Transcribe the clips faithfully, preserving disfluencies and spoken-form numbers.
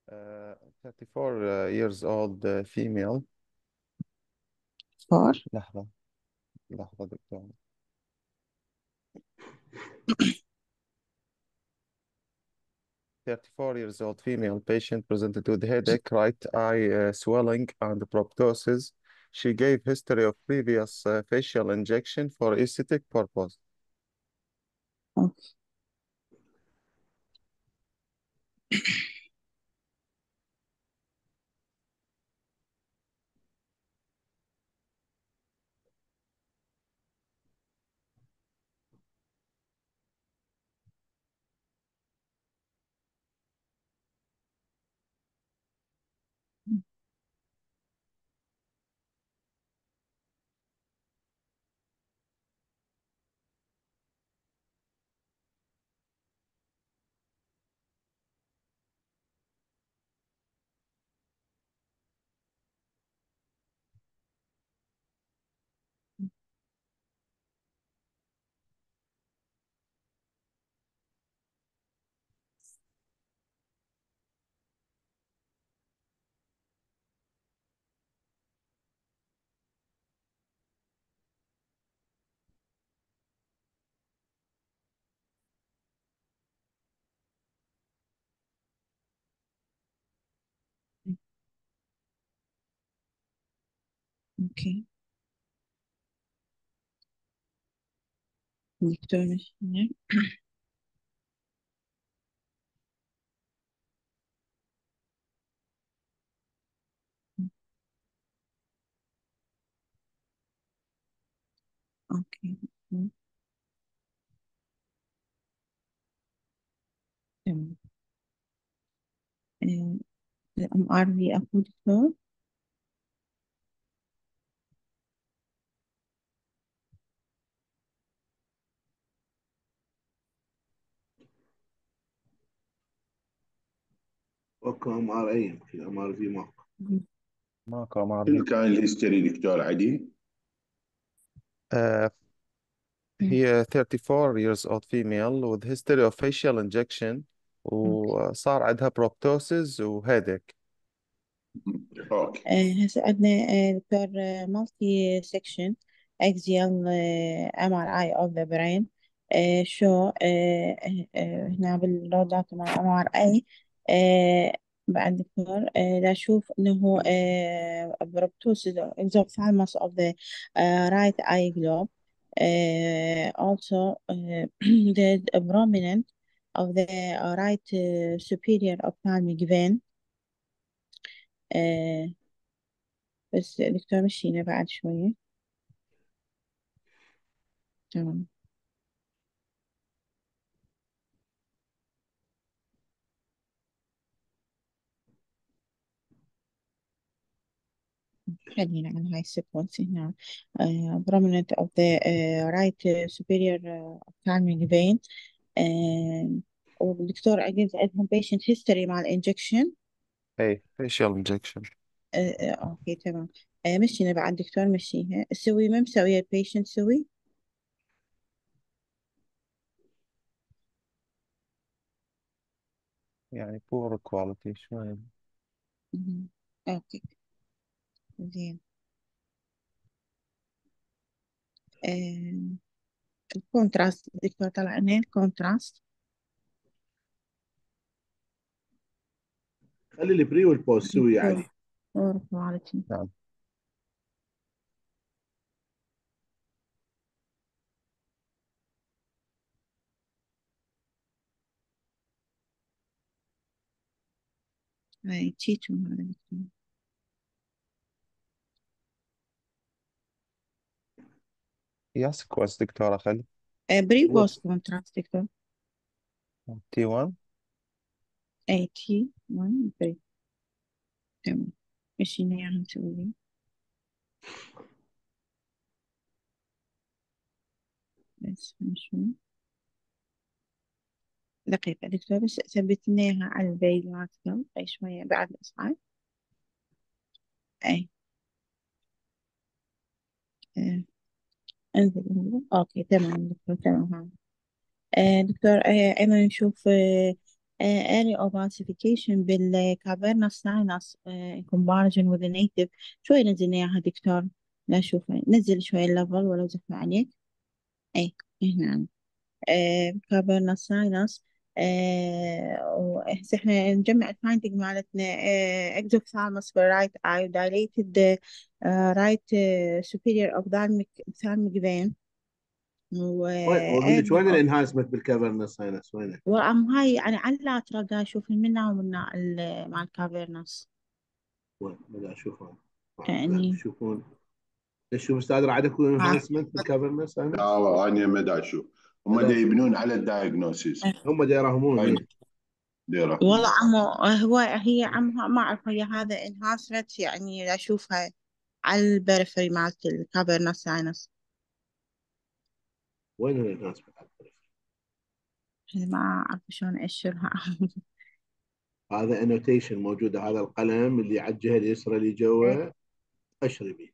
Uh, thirty-four uh, years old uh, female. فار. لحظة لحظة دكتور. thirty-four years old female patient presented with headache, right eye uh, swelling and proptosis. She gave history of previous uh, facial injection for aesthetic purpose. أوكي. أوكي. دكتور ماشي. أوكي. تمام. الأم آر في أكو دكتور. اوكي، ام ار اي في ام ار في ماكو. ماكو ام ار شنو في. كان الهيستوري دكتور عدي؟ Uh, هي thirty-four years old female with history of facial injection وصار عندها proptosis وهيدك. اوكي. هسه عندنا آه، دكتور مالتي سكشن اكزيال ام ار اي اوف ذا برين. شو آه، آه، هنا بالرودات مع ام ار اي. بعد دكتور آه، دا اشوف انه بروبتوسيس exophthalmos of the uh, right eye globe. Uh, also uh, the prominent of the right uh, superior ophthalmic vein. آه، بس دكتور مشينا بعد شوية. تمام. خلينا على هاي السيكونس هنا. uh, prominent of the uh, right uh, superior uh, ophthalmic vein. uh, والدكتور عقد عندهم patient history مع الانجكشن. اي facial injection. uh, uh, اوكي تمام. uh, مشينا بعد دكتور مشيها سوي ما مسوية البيشنت سوي. يعني poor quality شوي. مهم. اوكي زين. uh, الكونتراست دكتور طلع لنا الكونتراست. خلي البري والبوست سوي poor عدي. poor quality. نعم. هاي تيتو هذا دكتور. يس كويس دكتورة خلي. بري بوست كونتراست دكتور. تي واحد. اي تي واحد بري. تمام. ايش يعني نسوي؟ بس نشوف. دقيقة دكتور بس ثبتناها على البيانات قبل أي شوية بعد الإصعاد. أي آه. انزل انزل. أوكي تمام دكتور تمام. آه دكتور آه أيضا نشوف آه uh, area of ossification بالكافيرنا ساينس uh, in comparison with the native. شوي نزل إياها دكتور، لا شوف نزل شوي الليفل ولو زحمة عليك. اي هنا كافيرنا ساينس. وهسه احنا نجمع الفايندنج مالتنا. اكزوثالموس في الرايت اي dilated رايت superior ophthalmic ophthalmic vein. و وين اقول لك وين الانهانسمنت بالكافرنس ساينس وينه؟ وأم هاي يعني على اللاترال قاعد أشوف منا ومنا ال- مع الكافيرنس وين بدي اشوفها. يعني. تشوفون ليش شوف استاذ رعد اكو انهانسمنت بالكافرنس ساينس؟ اه انا ما دا اشوف، هم دا يبنون على الدايجنوسيس. هم دا يراهمون أي. ديرة. والله عمو هو هي عمو ما أعرف هي هذا enhancement يعني أشوفها على البريفري مالت الكافيرنس ساينس. وين الانهانسمنت؟ ما أعرف شلون أشرها. هذا انوتيشن موجوده، هذا القلم اللي على الجهه اليسرى اللي جوا اشري به.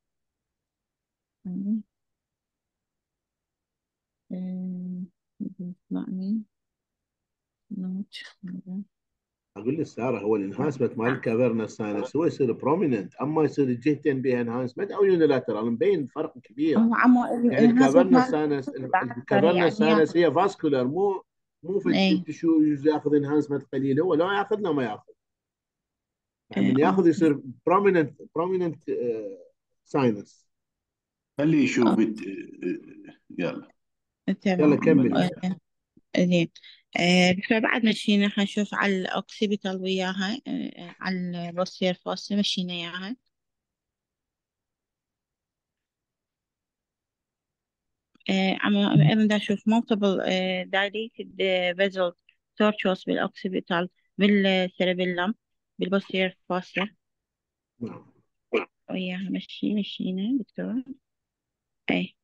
اقول لك ساره هو الانهانسمنت مال الكافرنس ساينس هو يصير بروميننت، اما يصير الجهتين بها انهانسمنت او يونيلاترال مبين فرق كبير. هو عمو يعني الانهانسمنت الكافرنس مال ساينس العسكري الكافرنس يعني. ساينس هي فاسكولار، مو مو في اي التشو ياخذ انهانسمنت قليل، هو لا ياخذ لا ما ياخذ. يعني اي من ياخذ اوكي. يصير بروميننت بروميننت ساينس. خليه يشوف بت... يلا. يلا تمام عمو. كملي. آه، زين. آه، فبعد مشينا حنشوف على الأوكسيبيتال وياها. آه، على البوستير فوس مشينا إياها. آه، أما أيضا دا أشوف multiple آه، dilated آه، vessel tortuous بالأوكسيبيتال بالسيربيلم بالبوستير فوس نعم. وياها. مشي مشينا دكتور. أي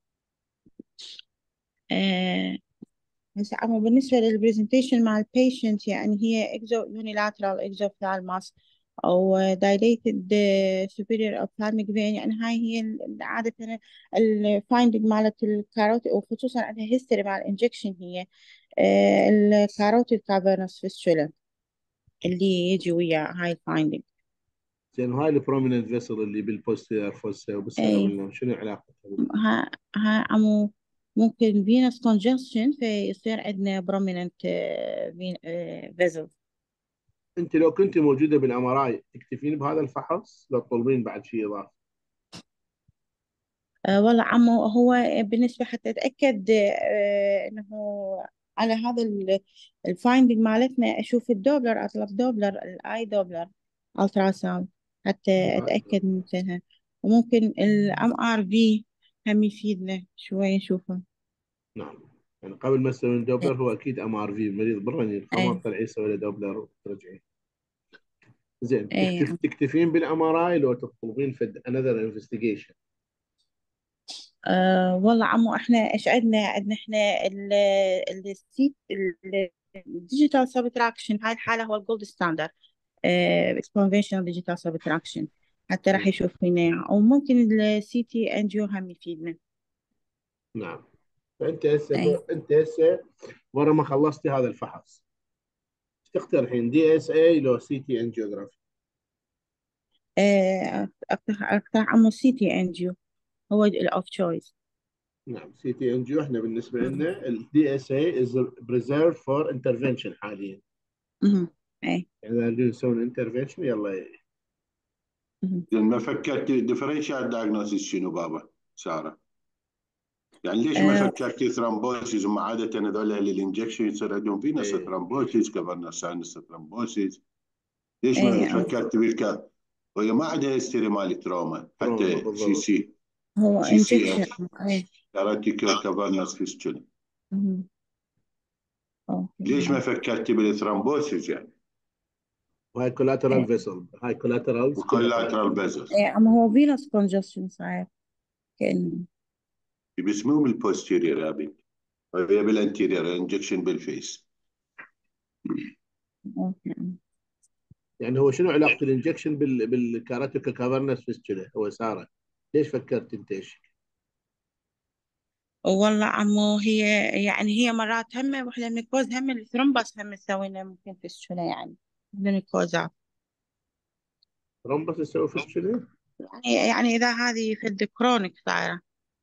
آه، هسه عمو بالنسبة للبرزنتيشن مع البيشنت يعني هي اكزو يونيلاترال اكزوثالماس أو dilated superior ophthalmic vein. يعني هاي هي ال- عادة الفايندنج مالت الكاروت، وخصوصا عندها هيستوري مع الانجكشن هي الكاروتيد كافرنس فيستولا اللي يجي ويا هاي الفايندنج. زين هاي البروميننت فيسل اللي بالبوستير فوسا اي وبالسيربيلم شنو علاقتها؟ ها ها عمو ممكن venous congestion فيصير عندنا prominent vessel. انت لو كنت موجوده بالام ار اي تكتفين بهذا الفحص لو تطلبين بعد شيء اضافي؟ أه والله عمو هو بالنسبة حتى أتأكد أه إنه على هذا الفايندنج مالتنا أشوف الدوبلر، أطلب دوبلر الآي دوبلر ألترا ساوند حتى أتأكد من مثلها. وممكن الام ار في هم يفيدنا شوي نشوفه. نعم. يعني قبل ما تسوين دوبلر هو اكيد ام ار في مريض براني، فما اي تطلعي تسوي له دوبلر وترجعين. زين اي تكتف تكتفين بالام ار اي لو تطلبين في انذر انفستيجيشن؟ أه والله عمو احنا ايش عندنا عندنا احنا السيت الديجيتال سبتراكشن. هاي الحالة هو الجولد ستاندرد conventional digital subtraction حتى راح يشوف لنا إياه. أو ممكن السي تي انجيو هم يفيدنا. نعم. فانت هسه أي انت هسه ورا ما خلصتي هذا الفحص ايش تقترحين، دي اس اي لو سي تي انجيوغرافي؟ آه، أقترح أقترح عمو السي تي انجيو هو الأوف تشويس. نعم سي تي انجيو احنا بالنسبه لنا الدي اس اي از بريزيرف فور انترفنشن حاليا. أي يعني اذا نريد نسوي انترفنشن يلا. مهم. لما فكرت ديفرنشال دايجنوسيس شنو بابا ساره؟ يعني ليش ما آه، فكرت ثرومبوسيس؟ هم عاده هذول الانجكشن يصير عندهم فينس ايه ثرومبوسيس كفرنا ساينس ثرومبوسيس. ليش ما أي آه، فكرت بالك؟ وهي ما عندها هيستوري مال تروما تروما حتى سي بالضبط. سي هو سي سي انجكشن. اس أي كاراتيكو كفرنس فيستولا. مهم. ليش ما أوكي. فكرت بالثرومبوسيس يعني؟ وهاي أي كولاترال فيسل، هاي كولاترالز كلها وكولاترال كولاترال. بازل. أي أما هو فينوس كونجستشن صاير كأنه. بس مو بالبوستيريور يا بنت، هي بالانتيريور انجكشن بالفيس. أوكي. يعني هو شنو علاقه الانجكشن بال بالكاراتيكا كافرنس فيستولا هو ساره؟ ليش فكرت انت ايش؟ والله عمو هي يعني هي مرات هم واحدة من الكوز هم الثرومبس هم تسوي لنا ممكن فيستولا يعني من الكوزات. ترومبس تسوي فيستولا؟ يعني يعني إذا هذه في الكرونيك صايرة.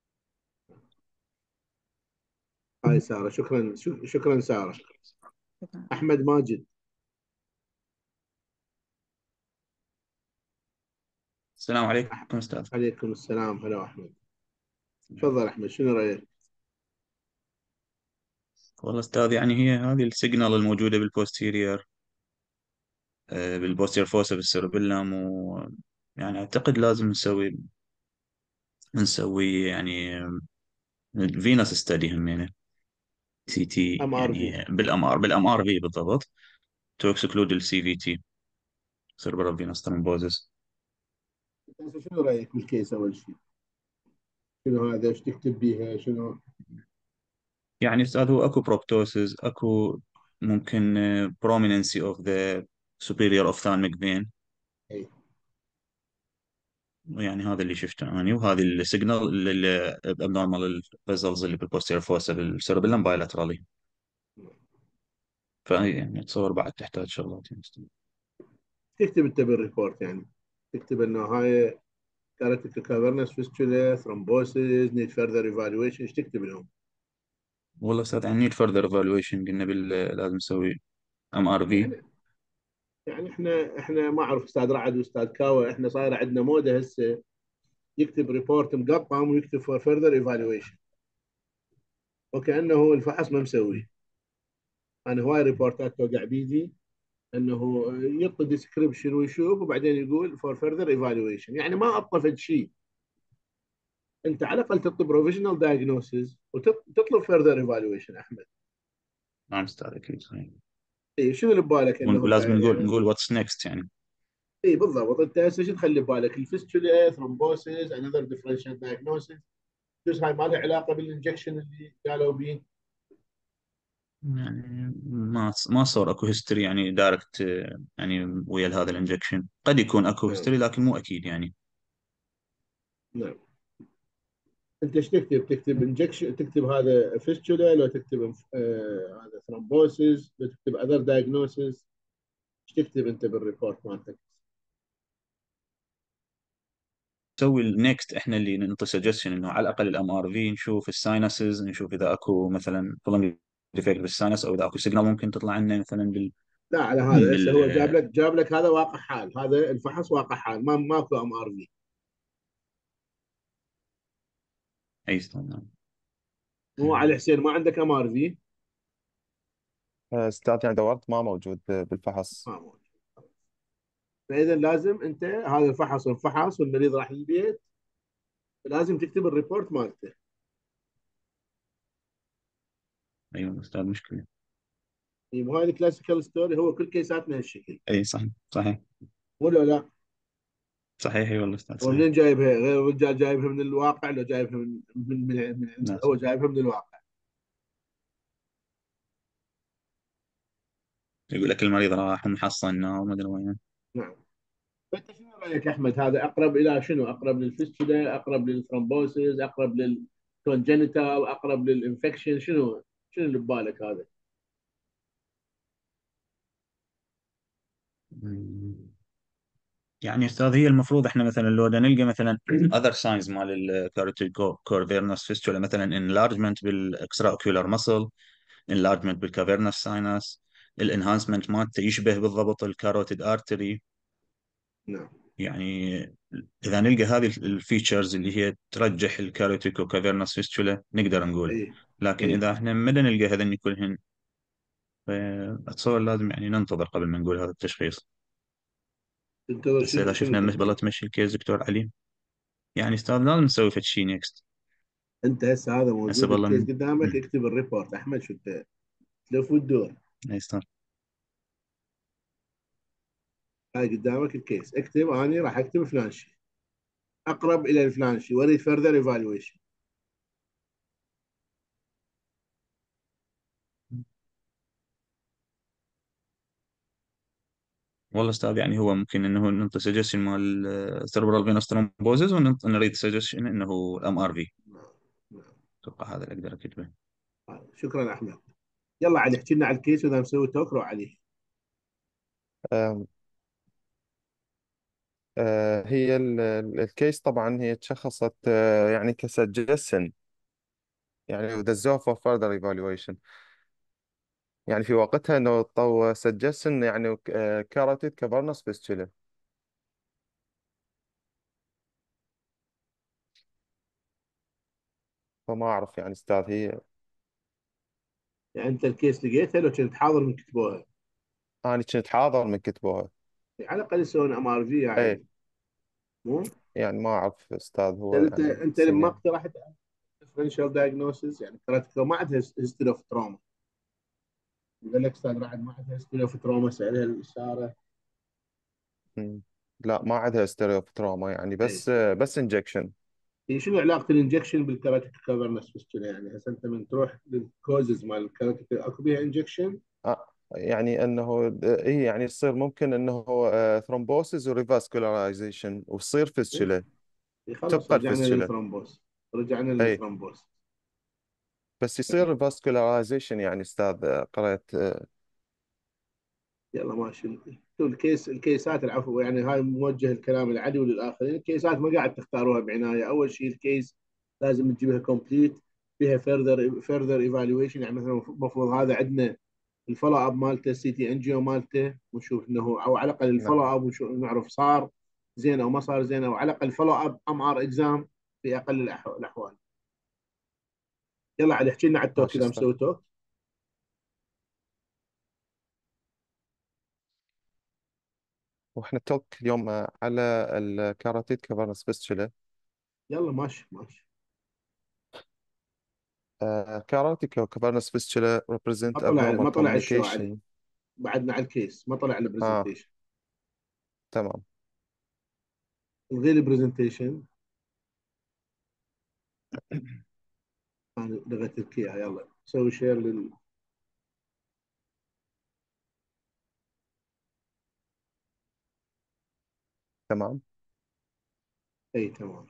هاي ساره، شكرا شك- شكرا ساره. شكراً. احمد ماجد. السلام أح- عليكم أستاذ. عليكم السلام، هلا احمد. تفضل احمد، شنو رايك؟ والله أستاذ يعني هي هذه السيجنال الموجودة بالبوستيريور، آه، بالبوستيريور فوسا بالسيربيلم، و يعني أعتقد لازم نسوي نسوي يعني فينس ستدي هم يعني سي تي ام ار في. يعني بالام ار بالام ار في بالضبط، تو اكسكلود السي في تي، سيربرال فينس ثرومبوزس. هسه شنو رايك بالكيس اول شيء؟ شنو هذا، ايش تكتب بيها شنو؟ يعني أستاذ هو أكو بروبتوسيس، أكو ممكن prominency of the superior ophthalmic vein، اي. يعني هذا اللي شفته أنا، وهذه السيجنال الابنورمال الفيزلز اللي بالبوستير فوسا بالسيربيلم بايلاترالي. فهي يعني تصور بعد تحتاج شغلات يعني. تكتب انت بالريبورت يعني، تكتب انه هاي كارتيك كافرنس فيستولا ثرومبوسيس نيد فurther ايفالويشن، ايش تكتب لهم؟ والله استاذ يعني نيد فurther evaluation، قلنا بال لازم نسوي ام ار في. يعني يعني احنا احنا ما اعرف استاذ رعد واستاذ كاوى، احنا صايره عندنا موده هسه يكتب ريبورت مقطم ويكتب فور فurther ايفالويشن، وكانه الفحص ما مسوي. انا هواي ريبورتات توقع بيدي انه يعطي ديسكربشن ويشوف وبعدين يقول فور فurther ايفالويشن، يعني ما اطلفت شيء. انت على الاقل تطلب بروفيشنال دايجنوسيس وتطلب فurther ايفالويشن احمد. نعم استاذ اكيد صحيح. اي شنو اللي ببالك انه ولازم نقول يعني؟ نقول واتس نيكست يعني. اي بالضبط، انت هسه شو تخلي ببالك؟ الفيستولا ثرومبوسيس انذر ديفرنشال دايجنوسيس، بس هاي ما لها علاقه بالانجكشن اللي قالوا به. يعني ما ما صار اكو هيستوري يعني دايركت يعني ويا هذا الانجكشن، قد يكون اكو نعم. هيستوري لكن مو اكيد يعني. نعم. انت ايش تكتب؟ تكتب انجكشن، تكتب هذا فيستولا، لو تكتب آه هذا ثرومبوسيس، لو تكتب اذر دايجنوسيس، ايش تكتب انت بالريبورت مالتك؟ نسوي النكست احنا اللي نعطي سجستشن انه على الاقل الام ار في نشوف الساينسز، نشوف اذا اكو مثلا فلنج ديفكت بالساينس، او اذا اكو سيجنال ممكن تطلع لنا مثلا بال لا على هذا هسه بال هو جاب لك جاب لك هذا واقع حال، هذا الفحص واقع حال، ما ماكو ام ار في. اي استنى. مو علي حسين، ما عندك ام ار في؟ آه، استاذ يعني دورت ما موجود بالفحص. ما موجود. فاذا لازم انت هذا الفحص انفحص والمريض راح البيت، لازم تكتب الريبورت مالته. ايوه استاذ مشكله. يعني مو هاي الكلاسيكال ستوري، هو كل كيساتنا هالشكل. اي صحيح صحيح. ولا لا؟ صحيح اي والله استاذ هو صحيح. منين جايبها؟ غير الرجال جايبها من الواقع لو جايبها من من من, من عنده؟ لا هو صح. جايبها من الواقع. يقول لك المريض راح ومحصنا وما ادري وين. نعم. فانت شنو رايك احمد؟ هذا اقرب الى شنو؟ اقرب للفيستولا، اقرب للثرومبوسيس، اقرب للكونجنتال، اقرب للانفكشن؟ شنو شنو اللي ببالك هذا؟ يعني استاذ هي المفروض احنا مثلا لو بدنا نلقى مثلا other signs مال الكاروتيد كورفيرنس فيستولا، مثلا enlargement بالاكسترا اوكيولار muscle، enlargement بالكافيرنس ساينس، الانهانسمنت مالته يشبه بالضبط الكاروتيد ارتري. نعم. يعني اذا نلقى هذه الفيتشرز اللي هي ترجح الكاروتيد كافيرنس فيستولا نقدر نقول. اي. لكن اي. اذا احنا ما بدنا نلقى هذين كلهن، فاتصور لازم يعني ننتظر قبل ما نقول هذا التشخيص. تنتظر بس اذا شنو شنو شفنا مش تنتظر؟ بالله تمشي الكيس دكتور علي، يعني استاذ لازم نسوي فد شيء نيكست. انت هسه هذا هسه موجود والله الكيس م- قدامك، م- اكتب الريبورت احمد، شو ت- تلف وتدور. إيه استاذ. هاي قدامك الكيس، اكتب اني راح اكتب فلان شيء اقرب الى الفلان شيء، وريد فurther ايفالويشن. والله استاذ يعني هو ممكن انه ننطي سجشن مال سيربرال فينوس ثرومبوزيس، ونريد سجشن انه ام ار في. نعم. نعم. أتوقع هذا اللي أقدر أكتبه. شكرا أحمد. يلا علي احكي لنا على الكيس وإذا مسوي توك روح عليه. آم، آه، هي ال- ال- الكيس طبعا هي تشخصت آه، يعني كسجسن، يعني ودزوها for further evaluation. يعني في وقتها انه طو سجسن يعني كاراتيد كافرنس فيستولا. فما اعرف يعني استاذ هي. يعني أنت الكيس لقيتها لو كنت حاضر من كتبوها؟ انا كنت حاضر من كتبوها. على الأقل يسوون ام ار في اي عادي. مو يعني ما اعرف استاذ هو انت يعني انت يصير لما يعني. اقترحت ديفرنشال دايجنوسيس يعني كراتيكو ما عندها هيستوري اوف تروما. يقول لك استاذ رعد ما عندها هيستوري اوف تروما، سألها الاشاره. مم. لا ما عندها ستيريو تروما يعني، اي بس بس انجكشن. هي شنو علاقه الانجكشن بالكراتيكو كافرنس فيستولا؟ يعني هسه انت من تروح للكوزز مال الكراتيكو اكو بيها انجكشن؟ آه يعني انه د- هي يعني يصير ممكن انه ثرومبوسيس وريفاسكولاريزيشن وتصير فيستولا. خلاص تبقى رجعنا الفيستولا. للثرومبوس. رجعنا اي للثرومبوس. بس يصير ريفاسكولاريزيشن يعني استاذ آه، قرأت. يلا ماشي. الكيس الكيسات العفو، يعني هاي موجه الكلام العدو للاخرين. الكيسات ما قاعد تختاروها بعنايه. اول شيء الكيس لازم تجيبها كومبليت، فيها فيرذر فيرذر ايفالويشن. يعني مثلا المفروض هذا عندنا الفولو اب مالته، السي تي ان جي او مالته، ونشوف انه او على الاقل نعم. الفولو اب ونشوف نعرف صار زين او ما صار زين، او على الاقل فولو اب ام ار اكزام في اقل الأح- الاحوال. يلا على احكي لنا على التوك ماشي اذا استاذ. مسوي توك. واحنا توك اليوم آه، على الكاراتيد كافرنس فيستولا. يلا ماشي ماشي. كاراتيد كافرنس فيستولا ما represent طلع abnormal ما طلع الشو علي. communication. بعدنا على الكيس ما طلع اه البرزنتيشن. تمام. الغي البرزنتيشن. انا لغيت لك اياها. يلا سوي شير لل. تمام. اي تمام.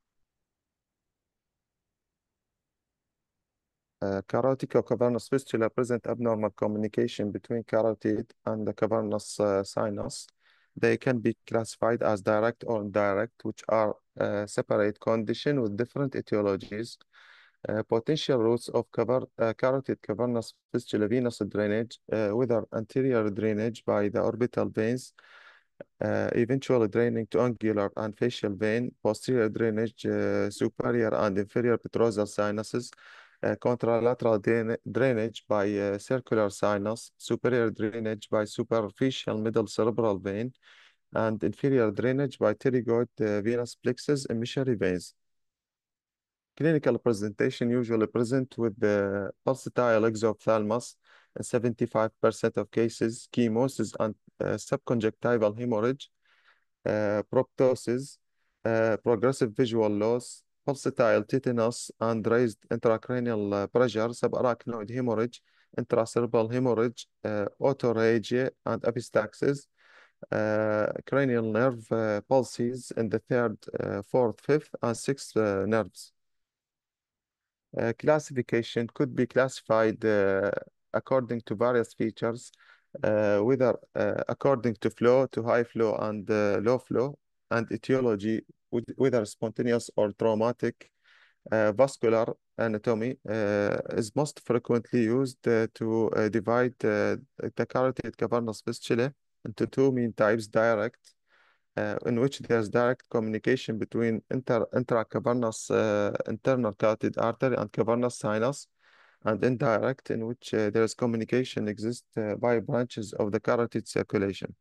Uh, carotid or cavernous fistula present abnormal communication between carotid and the cavernous uh, sinus. They can be classified as direct or indirect, which are uh, separate condition with different etiologies. Uh, potential routes of cover, uh, carotid cavernous fistula venous drainage, uh, whether anterior drainage by the orbital veins, uh, eventually draining to angular and facial vein, posterior drainage, uh, superior and inferior petrosal sinuses, uh, contralateral drain drainage by uh, circular sinus, superior drainage by superficial middle cerebral vein, and inferior drainage by pterygoid uh, venous plexus emissory veins. Clinical presentation usually present with the pulsatile exophthalmos in seventy-five percent of cases, chemosis and uh, subconjunctival hemorrhage, uh, proptosis, uh, progressive visual loss, pulsatile tetanus, and raised intracranial uh, pressure, subarachnoid hemorrhage, intracerebral hemorrhage, uh, autophagia, and epistaxis, uh, cranial nerve uh, pulses in the third, uh, fourth, fifth, and sixth uh, nerves. Uh, classification could be classified uh, according to various features, uh, whether uh, according to flow, to high flow and uh, low flow, and etiology, with- whether spontaneous or traumatic. Uh, vascular anatomy uh, is most frequently used uh, to uh, divide uh, the carotid cavernous fistula into two main types: direct, uh, in which there's direct communication between inter intracavernous uh, internal carotid artery and cavernous sinus, and indirect, in which uh, there is communication exist uh, by branches of the carotid circulation.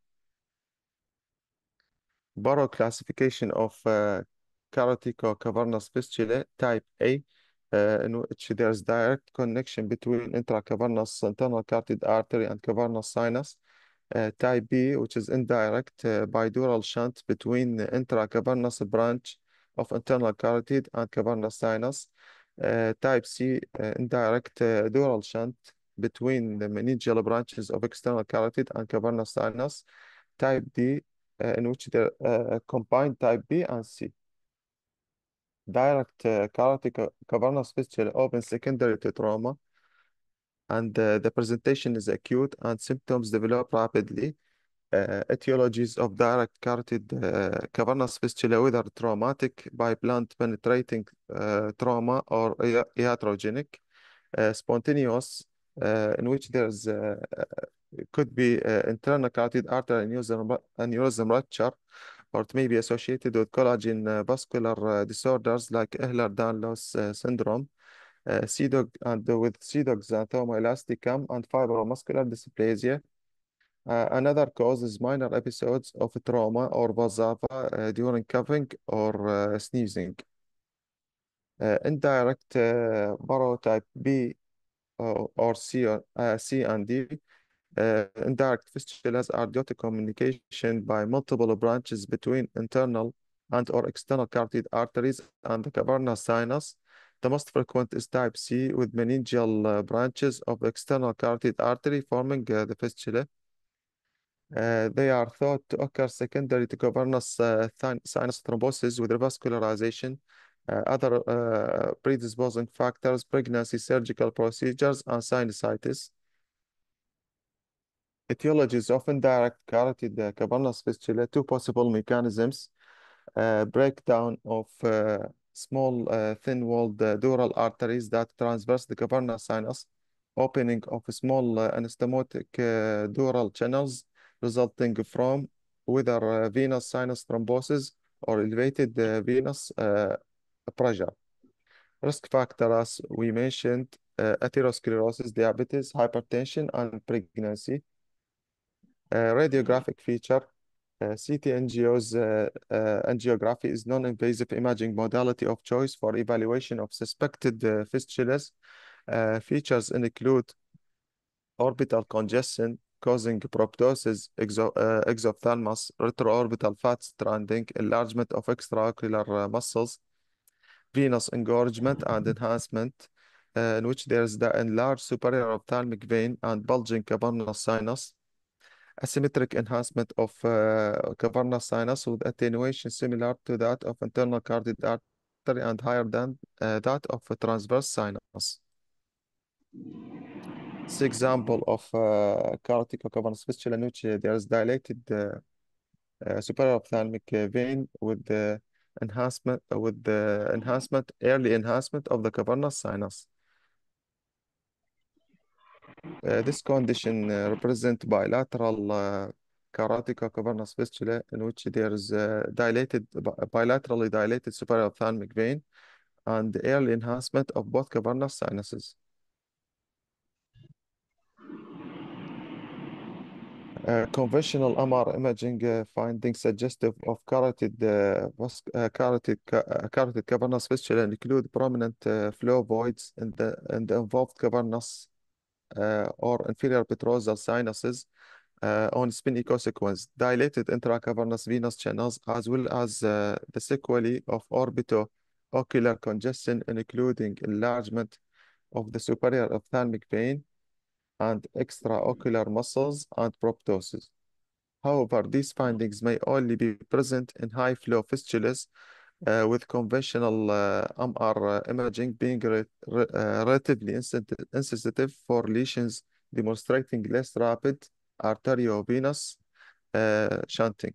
Borrow classification of uh, caroticocavernous fistula type A, uh, in which there's direct connection between intracavernous internal carotid artery and cavernous sinus. Uh, type B, which is indirect uh, bidural shunt between the intracavernous branch of internal carotid and cavernous sinus. Uh, type C, uh, indirect uh, dural shunt between the meningeal branches of external carotid and cavernous sinus. Type D, uh, in which there uh, combined type B and C. Direct uh, carotid ca- cavernous fistula open secondary to trauma, and uh, the presentation is acute and symptoms develop rapidly. Uh, etiologies of direct carotid uh, cavernous fistula, whether traumatic by blunt penetrating uh, trauma or ia- iatrogenic, uh, spontaneous, uh, in which there's uh, uh, could be uh, internal carotid artery aneurysm, ru- aneurysm rupture, or it may be associated with collagen uh, vascular uh, disorders like Ehlers-Danlos uh, syndrome, uh, CDOG, and with CDOG xanthoma elasticum and fibromuscular dysplasia. Uh, another cause is minor episodes of trauma or vasava uh, during coughing or uh, sneezing. Uh, indirect uh, barotype B or, or C, or, uh, C and D. Uh, indirect fistulas are due to communication by multiple branches between internal and or external carotid arteries and the cavernous sinus. The most frequent is type C, with meningeal uh, branches of the external carotid artery forming uh, the fistula. Uh, they are thought to occur secondary to cavernous uh, thin- sinus thrombosis with revascularization, uh, other uh, predisposing factors, pregnancy, surgical procedures, and sinusitis. Etiology is often direct carotid uh, cavernous fistula. Two possible mechanisms: uh, breakdown of uh, small uh, thin-walled uh, dural arteries that traverse the cavernous sinus, opening of small uh, anastomotic uh, dural channels resulting from whether uh, venous sinus thrombosis or elevated uh, venous uh, pressure. Risk factors, as we mentioned, uh, atherosclerosis, diabetes, hypertension, and pregnancy. Uh, radiographic feature. Uh, C T angios, uh, uh, angiography is non-invasive imaging modality of choice for evaluation of suspected uh, fistulas. Uh, features include orbital congestion causing proptosis, exo uh, exophthalmos, retroorbital fat stranding, enlargement of extraocular uh, muscles, venous engorgement and enhancement, uh, in which there is the enlarged superior ophthalmic vein and bulging cavernous sinus, asymmetric enhancement of uh, cavernous sinus with attenuation similar to that of internal carotid artery and higher than uh, that of a transverse sinus. This example of uh, carotid cavernous fistula in which uh, there is dilated uh, uh, superior ophthalmic uh, vein with the enhancement uh, with the enhancement early enhancement of the cavernous sinus. Uh, this condition uh, represent bilateral uh, carotid cavernous fistula in which there is uh, dilated bi- bilaterally dilated superior ophthalmic vein and early enhancement of both cavernous sinuses. Uh, conventional M R imaging uh, findings suggestive of carotid uh, vas- uh, carotid ca- uh, carotid cavernous fistula include prominent uh, flow voids in the in the involved cavernous uh, or inferior petrosal sinuses uh, on spin ecosequence, dilated intracavernous venous channels, as well as uh, the sequelae of orbito-ocular congestion, including enlargement of the superior ophthalmic vein and extraocular muscles and proptosis. However, these findings may only be present in high-flow fistulas, uh, with conventional uh, M R uh, imaging being re re uh, relatively insensi- insensitive for lesions demonstrating less rapid arteriovenous uh, shunting.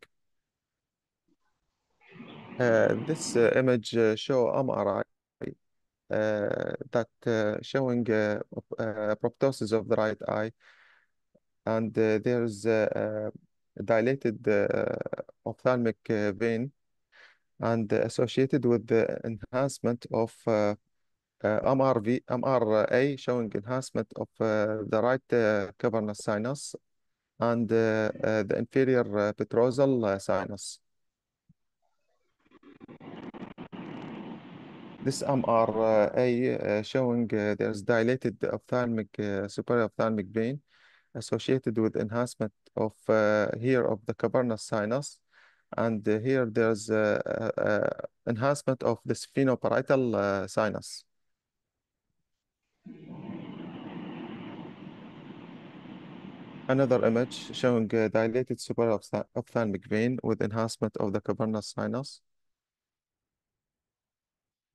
Uh, this uh, image uh, show M R I uh, that uh, showing uh, op- uh, proptosis of the right eye, and uh, there's uh, uh, dilated uh, ophthalmic uh, vein and associated with the enhancement of uh, uh, M R V, M R A showing enhancement of uh, the right uh, cavernous sinus and uh, uh, the inferior uh, petrosal uh, sinus. This M R A uh, showing uh, there's dilated ophthalmic uh, superior ophthalmic vein associated with enhancement of uh, here of the cavernous sinus, and uh, here there's uh, uh, uh, enhancement of the sphenoparietal uh, sinus. Another image showing a dilated superior ophtha- ophthalmic vein with enhancement of the cavernous sinus.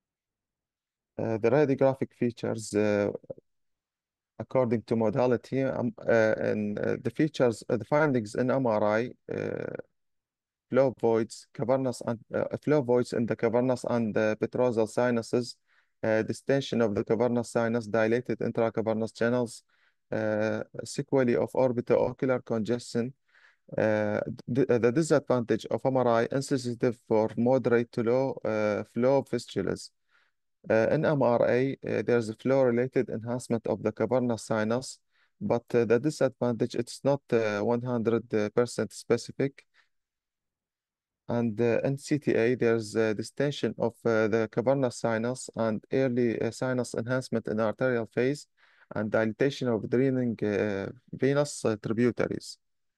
Uh, the radiographic features, uh, according to modality, um, uh, and uh, the features, uh, the findings in M R I, uh, flow voids, cavernous and uh, flow voids in the cavernous and the petrosal sinuses, uh, distension of the cavernous sinus, dilated intracavernous channels, uh, sequelae of orbitoocular congestion. Uh, th the disadvantage of M R I, insensitive for moderate to low uh, flow fistulas. Uh, in M R I, uh, there's a flow-related enhancement of the cavernous sinus, but uh, the disadvantage, it's not uh, one hundred percent specific. And uh, in C T A, there's uh, distension of uh, the cavernous sinus and early uh, sinus enhancement in arterial phase and dilatation of draining uh, venous uh, tributaries.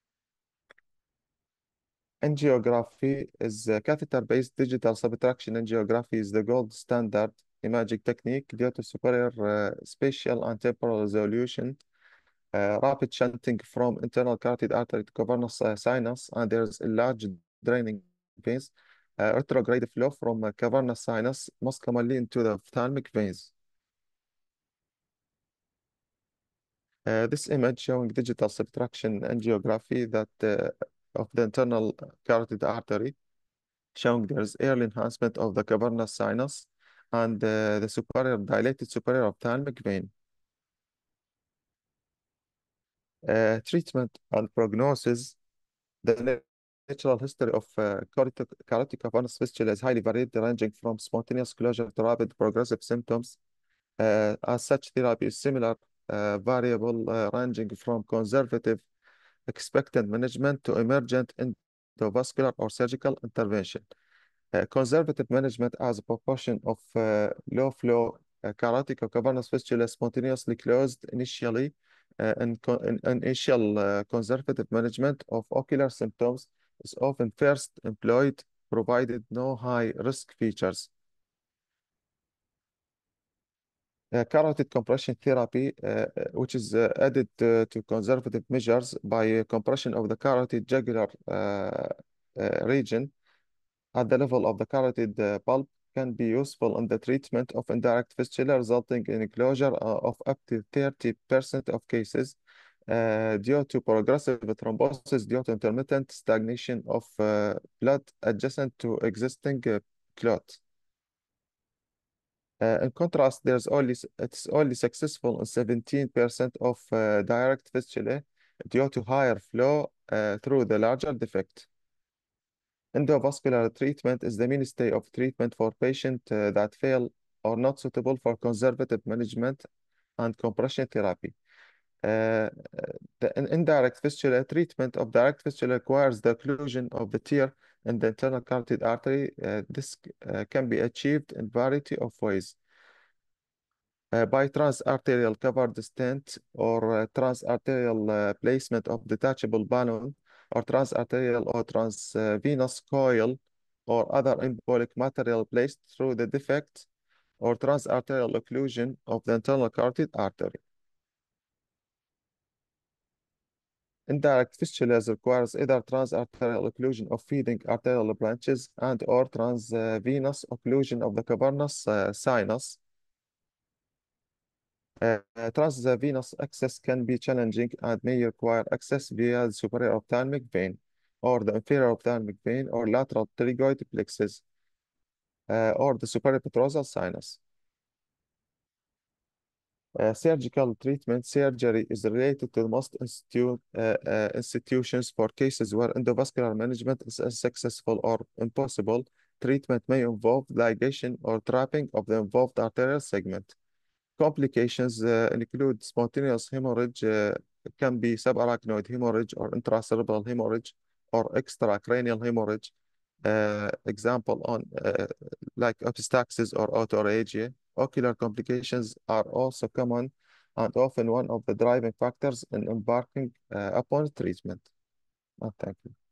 Angiography is uh, catheter-based digital subtraction angiography is the gold standard imaging technique due to superior uh, spatial and temporal resolution, uh, rapid shunting from internal carotid artery to cavernous uh, sinus, and there's a large draining veins, uh, retrograde flow from uh, cavernous sinus, most commonly into the ophthalmic veins. Uh, this image showing digital subtraction angiography that uh, of the internal carotid artery, showing there's early enhancement of the cavernous sinus and uh, the superior dilated superior ophthalmic vein. Uh, treatment and prognosis. The natural history of uh, carotid, carotid cavernous fistula is highly varied, ranging from spontaneous closure to rapid progressive symptoms. Uh, as such, therapy is similar, uh, variable, uh, ranging from conservative expectant management to emergent endovascular or surgical intervention. Uh, conservative management as a proportion of uh, low flow uh, carotid or cavernous fistula spontaneously closed initially, uh, and co in, initial uh, conservative management of ocular symptoms is often first employed, provided no high risk features. Uh, carotid compression therapy, uh, uh, which is uh, added uh, to conservative measures by uh, compression of the carotid jugular uh, uh, region at the level of the carotid uh, pulp, can be useful in the treatment of indirect fistula, resulting in closure uh, of up to thirty percent of cases uh, due to progressive thrombosis due to intermittent stagnation of uh, blood adjacent to existing uh, clot. Uh, in contrast, there's only it's only successful in seventeen percent of uh, direct fistulae due to higher flow uh, through the larger defect. Endovascular treatment is the mainstay of treatment for patients uh, that fail or not suitable for conservative management and compression therapy. Uh, the in- indirect fistula treatment of direct fistula requires the occlusion of the tear in the internal carotid artery. Uh, this uh, can be achieved in variety of ways. Uh, by transarterial covered stent or uh, transarterial uh, placement of detachable balloon or transarterial or transvenous coil or other embolic material placed through the defect or transarterial occlusion of the internal carotid artery. Indirect fistulas requires either transarterial occlusion of feeding arterial branches and or transvenous occlusion of the cavernous uh, sinus. Uh, transvenous access can be challenging and may require access via the superior ophthalmic vein or the inferior ophthalmic vein or lateral pterygoid plexus uh, or the superior petrosal sinus. Uh, surgical treatment surgery is related to most institu uh, uh, institutions for cases where endovascular management is unsuccessful or impossible. Treatment may involve ligation or trapping of the involved arterial segment. Complications uh, include spontaneous hemorrhage, uh, can be subarachnoid hemorrhage or intracerebral hemorrhage or extracranial hemorrhage. Uh, example on uh, like epistaxis or autophagia. Ocular complications are also common and often one of the driving factors in embarking uh, upon treatment. Oh, thank you.